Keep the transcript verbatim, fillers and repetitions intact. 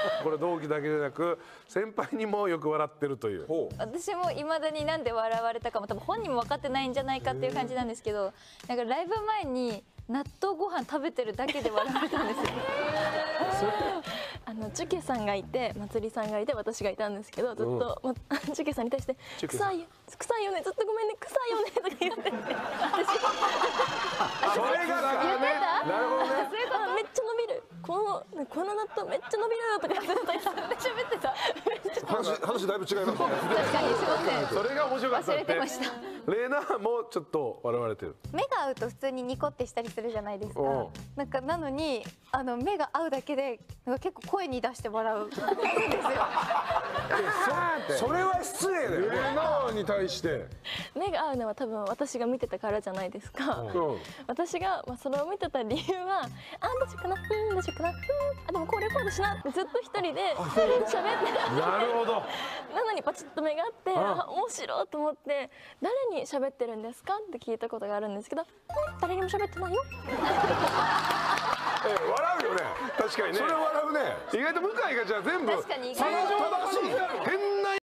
これ同期だけでなく先輩にもよく笑ってるという。 私もいまだになんで笑われたかも多分本人も分かってないんじゃないかっていう感じなんですけど、なんかライブ前に納豆ご飯食べてるだけで笑われたんですよ。 あのチュケさんがいて、まつりさんがいて、私がいたんですけど、ずっと、ま、チュケさんに対して「臭いよ臭いよね、ずっとごめんね、臭いよね」とか言ってて、私それが言ってた？ なるほどね。 そういうことめっちゃ伸びる、このこの納豆めっちゃ伸びるとかずっと言って喋ってた。 話話だいぶ違いますね。 確かにすいません。 それが面白かったって。 忘れてました。 レナもちょっと笑われてる。 目が合うと普通にニコってしたりするじゃないですかうん。 なんかなのにあの目が合うだけでなんか結構声に出して笑うんですよ。 それは失礼だよね。レナに対して目が合うのは多分私が見てたからじゃないですか。 うん私が、まあ、それを見てた理由は「あどうしようかな、うんどうしようかな、うんあでもこれこうだしな」ってずっと一人で喋ってなるほど。 なのにパチッと目があって、あ面白いと思って「誰に喋ってるんですか?」って聞いたことがあるんですけど「うん誰にも喋ってないよ」 え笑うよね。 確かにね。 それ笑うね。 意外と向井がじゃあ全部確かに意正外と常な正しい変な